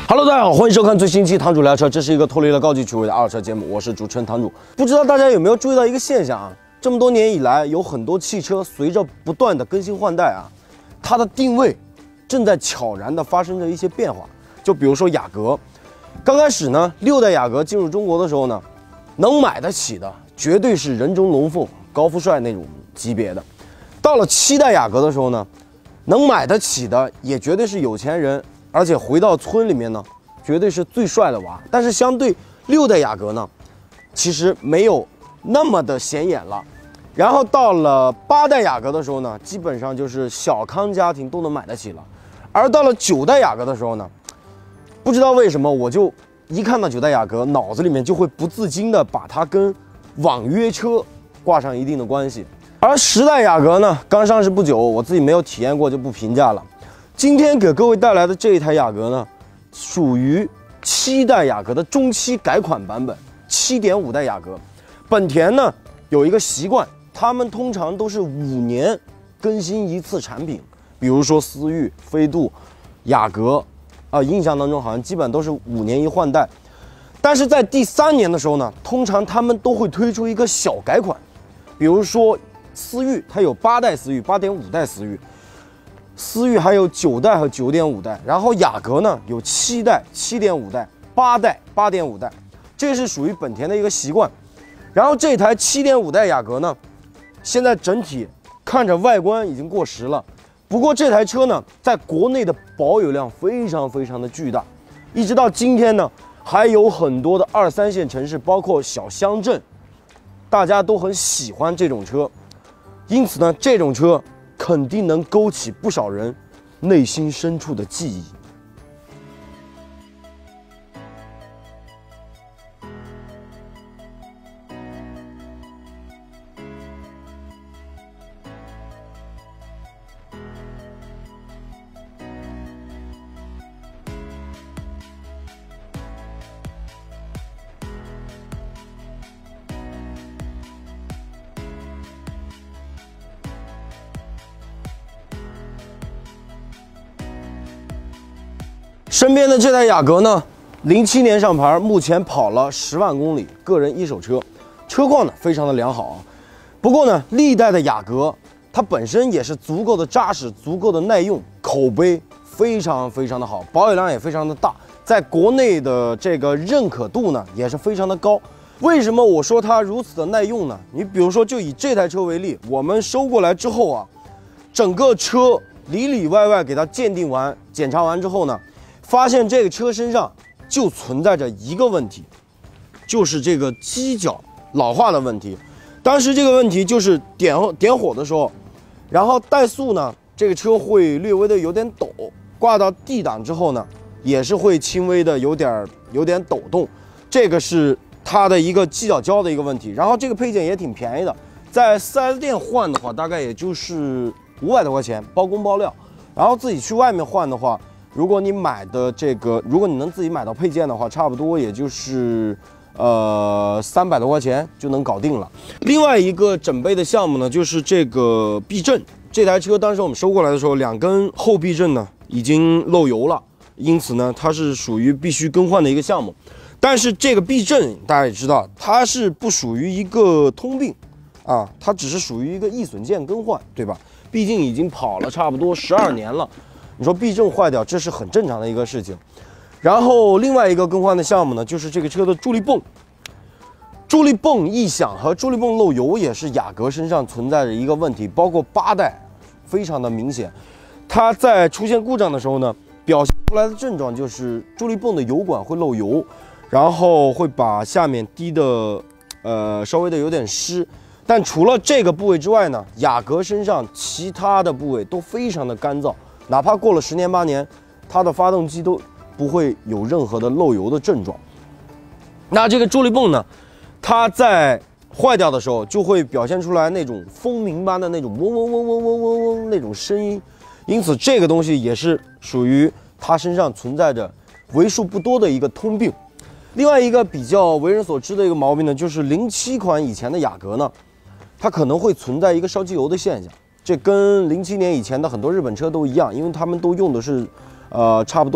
Hello， 大家好，欢迎收看最新期堂主聊车，这是一个脱离了高级趣味的二手车节目，我是主持人堂主。不知道大家有没有注意到一个现象啊？这么多年以来，有很多汽车随着不断的更新换代啊，它的定位正在悄然的发生着一些变化。就比如说雅阁，刚开始呢，6代雅阁进入中国的时候呢，能买得起的绝对是人中龙凤、高富帅那种级别的。到了7代雅阁的时候呢，能买得起的也绝对是有钱人。而且回到村里面呢，绝对是最帅的娃。但是相对6代雅阁呢，其实没有那么的显眼了。然后到了8代雅阁的时候呢，基本上就是小康家庭都能买得起了。而到了9代雅阁的时候呢，不知道为什么我就一看到9代雅阁，脑子里面就会不自禁的把它跟网约车挂上一定的关系。而10代雅阁呢，刚上市不久，我自己没有体验过，就不评价了。今天给各位带来的这一台雅阁呢，属于7代雅阁的中期改款版本，7.5代雅阁。本田呢有一个习惯，他们通常都是5年更新一次产品，比如说思域、飞度、雅阁，印象当中好像基本都是5年一换代。但是在第3年的时候呢，通常他们都会推出一个小改款，比如说思域，它有8代思域、8.5代思域。思域还有9代和9.5代，然后雅阁呢有7代、7.5代、8代、8.5代，这是属于本田的一个习惯。然后这台7.5代雅阁呢，现在整体看着外观已经过时了，不过这台车呢，在国内的保有量非常的巨大，一直到今天呢，还有很多的2、3线城市，包括小乡镇，大家都很喜欢这种车，因此呢，这种车肯定能勾起不少人内心深处的记忆。身边的这台雅阁呢，07年上牌，目前跑了10万公里，个人一手车，车况呢非常的良好啊。不过呢，历代的雅阁它本身也是足够的扎实，足够的耐用，口碑非常的好，保有量也非常的大，在国内的这个认可度呢也是非常的高。为什么我说它如此的耐用呢？你比如说，就以这台车为例，我们收过来之后啊，整个车里外给它鉴定完、检查完之后呢，发现这个车身上就存在着一个问题，就是这个机脚老化的问题。当时这个问题就是点火的时候，然后怠速呢，这个车会略微的有点抖，挂到 D 档之后呢，也是会轻微的有点抖动，这个是它的一个机脚胶的一个问题。然后这个配件也挺便宜的，在 4S 店换的话，大概也就是500多块钱，包工包料。然后自己去外面换的话，如果你买的这个，如果你能自己买到配件的话，差不多也就是300多块钱就能搞定了。另外一个整备的项目呢，就是这个避震。这台车当时我们收过来的时候，2根后避震呢已经漏油了，因此呢，它是属于必须更换的一个项目。但是这个避震大家也知道，它是不属于一个通病啊，它只是属于一个易损件更换，对吧？毕竟已经跑了差不多12年了。你说避震坏掉，这是很正常的一个事情。然后另外一个更换的项目呢，就是这个车的助力泵。助力泵异响和助力泵漏油也是雅阁身上存在着一个问题，包括8代非常的明显。它在出现故障的时候呢，表现出来的症状就是助力泵的油管会漏油，然后会把下面滴的稍微的有点湿。但除了这个部位之外呢，雅阁身上其他的部位都非常的干燥。哪怕过了10年8年，它的发动机都不会有任何的漏油的症状。那这个助力泵呢，它在坏掉的时候就会表现出来那种蜂鸣般的那种嗡嗡嗡嗡嗡嗡嗡那种声音，因此这个东西也是属于它身上存在着为数不多的一个通病。另外一个比较为人所知的一个毛病呢，就是07款以前的雅阁呢，它可能会存在一个烧机油的现象。这跟07年以前的很多日本车都一样，因为他们都用的是，差不多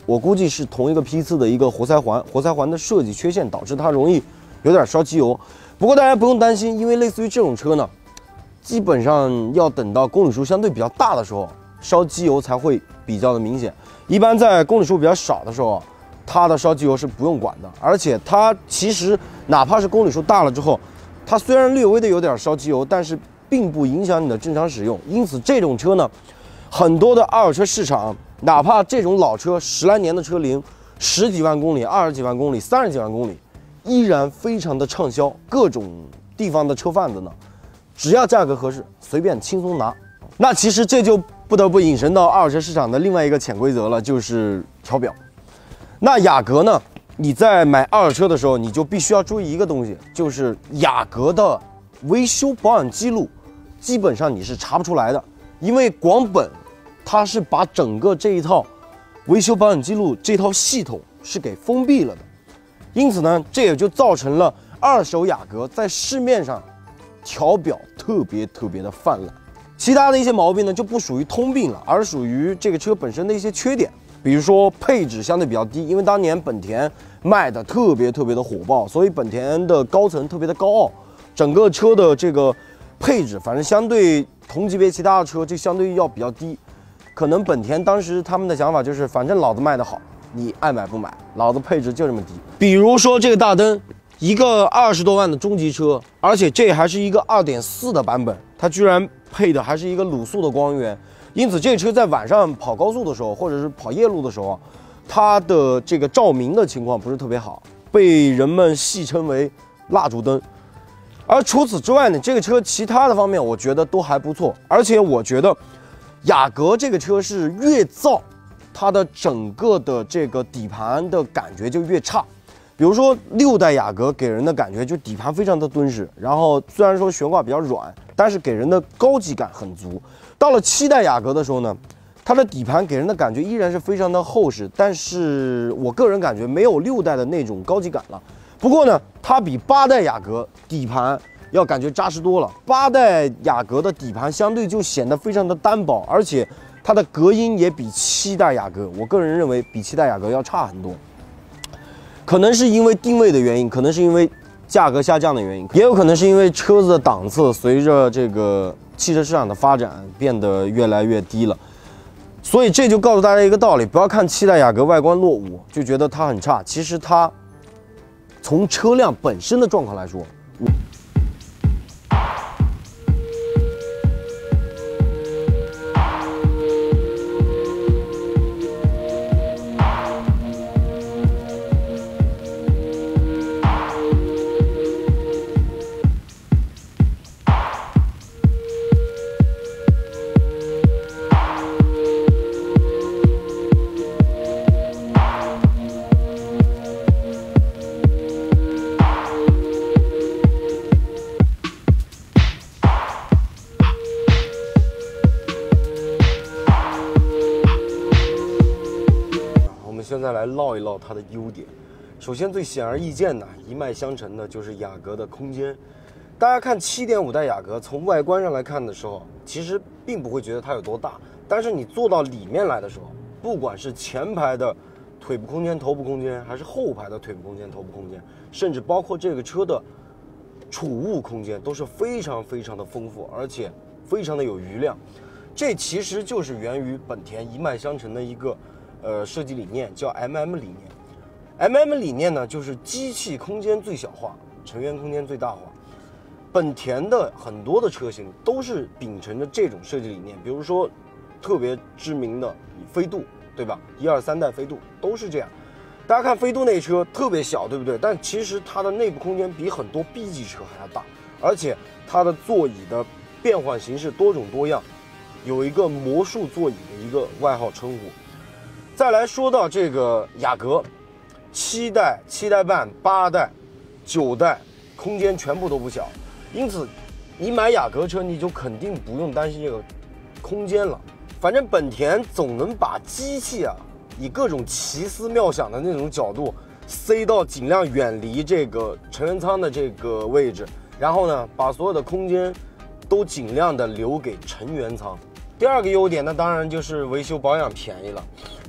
我估计是同一个批次的一个活塞环的设计缺陷导致它容易有点烧机油。不过大家不用担心，因为类似于这种车呢，基本上要等到公里数相对比较大的时候，烧机油才会比较的明显。一般在公里数比较少的时候，它的烧机油是不用管的。而且它其实哪怕是公里数大了之后，它虽然略微的有点烧机油，但是并不影响你的正常使用。因此这种车呢，很多的二手车市场，哪怕这种老车10来年的车龄，10几万公里、20几万公里、30几万公里，依然非常的畅销。各种地方的车贩子呢，只要价格合适，随便轻松拿。那其实这就不得不引申到二手车市场的另外一个潜规则了，就是调表。那雅阁呢，你在买二手车的时候，你就必须要注意一个东西，就是雅阁的维修保养记录，基本上你是查不出来的，因为广本它是把整个这一套维修保养记录这套系统是给封闭了的。因此呢，这也就造成了二手雅阁在市面上调表特别的泛滥。其他的一些毛病呢，就不属于通病了，而属于这个车本身的一些缺点。比如说配置相对比较低，因为当年本田卖的特别的火爆，所以本田的高层特别的高傲，整个车的这个配置，反正相对同级别其他的车就相对要比较低。可能本田当时他们的想法就是，反正老子卖的好，你爱买不买，老子配置就这么低。比如说这个大灯，一个20多万的中级车，而且这还是一个2.4的版本，它居然配的还是一个卤素的光源。因此，这个车在晚上跑高速的时候，或者是跑夜路的时候，它的这个照明的情况不是特别好，被人们戏称为蜡烛灯。而除此之外呢，这个车其他的方面我觉得都还不错，而且我觉得雅阁这个车是越造，它的整个的这个底盘的感觉就越差。比如说6代雅阁给人的感觉就底盘非常的敦实，然后虽然说悬挂比较软，但是给人的高级感很足。到了7代雅阁的时候呢，它的底盘给人的感觉依然是非常的厚实，但是我个人感觉没有6代的那种高级感了。不过呢，它比8代雅阁底盘要感觉扎实多了。8代雅阁的底盘相对就显得非常的单薄，而且它的隔音也比7代雅阁，我个人认为比7代雅阁要差很多。可能是因为定位的原因，可能是因为价格下降的原因，也有可能是因为车子的档次随着这个汽车市场的发展变得越来越低了。所以这就告诉大家一个道理，不要看7代雅阁外观落伍就觉得它很差，其实它从车辆本身的状况来说，现在来唠一唠它的优点。首先最显而易见的一脉相承的就是雅阁的空间。大家看7.5代雅阁，从外观上来看的时候，其实并不会觉得它有多大，但是你坐到里面来的时候，不管是前排的腿部空间、头部空间，还是后排的腿部空间、头部空间，甚至包括这个车的储物空间，都是非常的丰富，而且非常的有余量。这其实就是源于本田一脉相承的一个设计理念，叫 MM 理念。MM 理念呢，就是机器空间最小化，成员空间最大化。本田的很多的车型都是秉承着这种设计理念，比如说特别知名的飞度，对吧？1、2、3代飞度都是这样。大家看飞度那车特别小，对不对？但其实它的内部空间比很多 B 级车还要大，而且它的座椅的变换形式多种多样，有一个魔术座椅的一个外号称呼。再来说到这个雅阁，7代、7代半、8代、9代，空间全部都不小，因此你买雅阁车你就肯定不用担心这个空间了。反正本田总能把机器啊，以各种奇思妙想的那种角度塞到尽量远离这个成员舱的这个位置，然后呢，把所有的空间都尽量的留给成员舱。第二个优点呢，当然就是维修保养便宜了。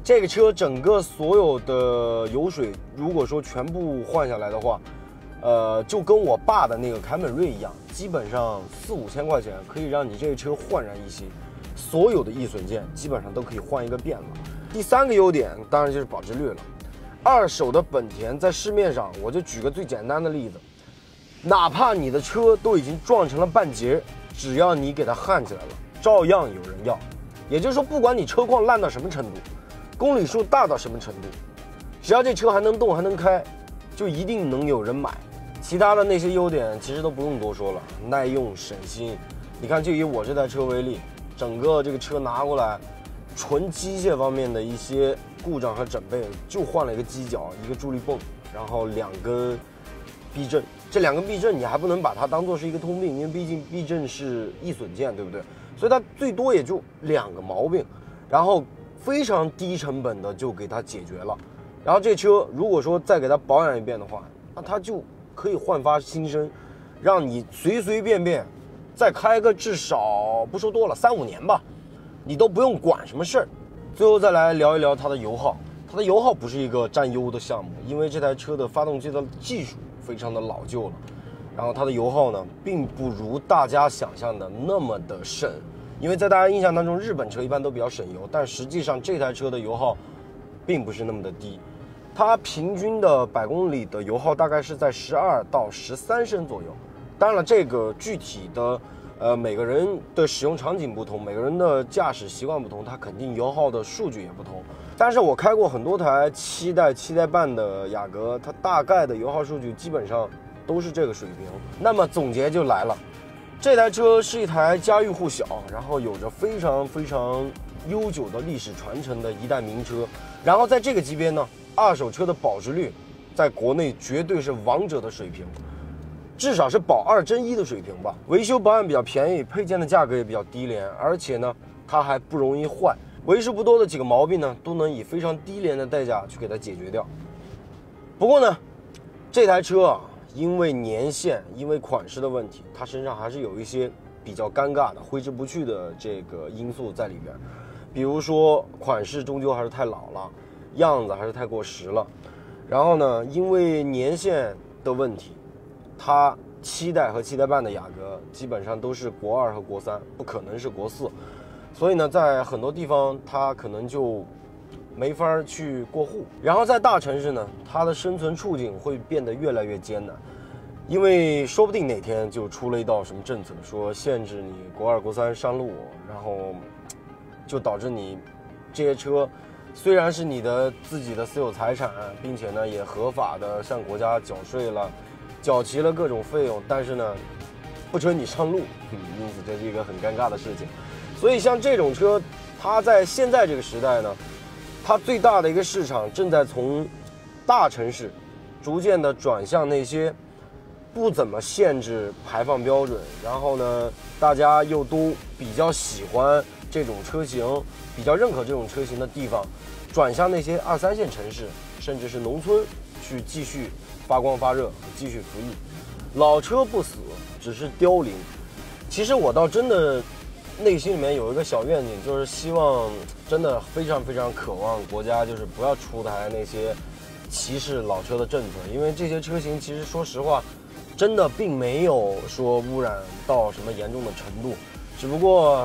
这个车整个所有的油水，如果说全部换下来的话，就跟我爸的那个凯美瑞一样，基本上4、5千块钱可以让你这个车焕然一新，所有的易损件基本上都可以换一个遍了。第3个优点当然就是保值率了。二手的本田在市面上，我就举个最简单的例子，哪怕你的车都已经撞成了半截，只要你给它焊起来了，照样有人要。也就是说，不管你车况烂到什么程度，公里数大到什么程度，只要这车还能动还能开，就一定能有人买。其他的那些优点其实都不用多说了，耐用省心。你看，就以我这台车为例，整个这个车拿过来，纯机械方面的一些故障和整备，就换了一个机脚、一个助力泵，然后2根避震。这2根避震你还不能把它当做是一个通病，因为毕竟避震是易损件，对不对？所以它最多也就2个毛病，然后非常低成本的就给它解决了。然后这车如果说再给它保养一遍的话，那它就可以焕发新生，让你随随便便再开个至少不说多了3、5年吧，你都不用管什么事儿。最后再来聊一聊它的油耗。它的油耗不是一个占优的项目，因为这台车的发动机的技术非常的老旧了，然后它的油耗呢，并不如大家想象的那么的省。因为在大家印象当中，日本车一般都比较省油，但实际上这台车的油耗并不是那么的低，它平均的100公里的油耗大概是在12到13升左右。当然了，这个具体的每个人的使用场景不同，每个人的驾驶习惯不同，它肯定油耗的数据也不同。但是我开过很多台7代、7代半的雅阁，它大概的油耗数据基本上都是这个水平。那么总结就来了，这台车是一台家喻户晓，然后有着非常非常悠久的历史传承的一代名车。然后在这个级别呢，二手车的保值率在国内绝对是王者的水平，至少是保2争1的水平吧。维修保养比较便宜，配件的价格也比较低廉，而且呢，它还不容易坏。为数不多的几个毛病呢，都能以非常低廉的代价去给它解决掉。不过呢，这台车啊，因为年限、因为款式的问题，它身上还是有一些比较尴尬的、挥之不去的这个因素在里边。比如说，款式终究还是太老了，样子还是太过时了。然后呢，因为年限的问题，它7代和7代半的雅阁基本上都是国2和国3，不可能是国4。所以呢，在很多地方它可能就没法去过户。然后在大城市呢，它的生存处境会变得越来越艰难，因为说不定哪天就出了一道什么政策，说限制你国2、国3上路，然后就导致你这些车虽然是你的自己的私有财产，并且呢也合法的向国家缴税了，缴齐了各种费用，但是呢不准你上路，因此这是一个很尴尬的事情。所以像这种车，它在现在这个时代呢，它最大的一个市场正在从大城市逐渐的转向那些不怎么限制排放标准，然后呢大家又都比较喜欢这种车型，比较认可这种车型的地方，转向那些2、3线城市甚至是农村去继续发光发热，继续服役。老车不死，只是凋零。其实我倒真的内心里面有一个小愿景，就是希望真的非常非常渴望国家就是不要出台那些歧视老车的政策，因为这些车型其实说实话真的并没有说污染到什么严重的程度，只不过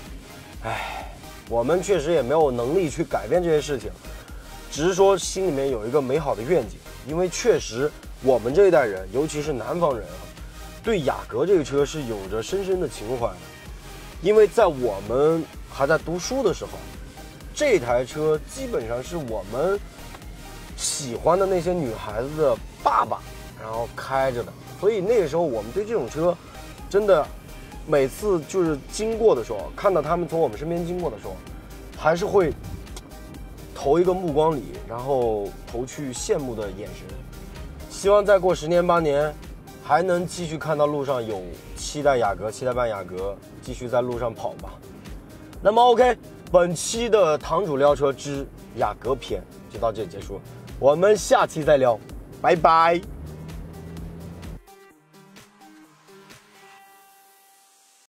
我们确实也没有能力去改变这些事情，只是说心里面有一个美好的愿景。因为确实我们这一代人，尤其是南方人啊，对雅阁这个车是有着深深的情怀的。因为在我们还在读书的时候，这台车基本上是我们喜欢的那些女孩子的爸爸然后开着的，所以那个时候我们对这种车真的每次就是经过的时候，看到他们从我们身边经过的时候，还是会投一个目光里，然后投去羡慕的眼神。希望再过10年8年还能继续看到路上有7代雅阁、7代半雅阁继续在路上跑吧。那么 OK， 本期的堂主撩车之雅阁篇就到这里结束，我们下期再聊，拜拜。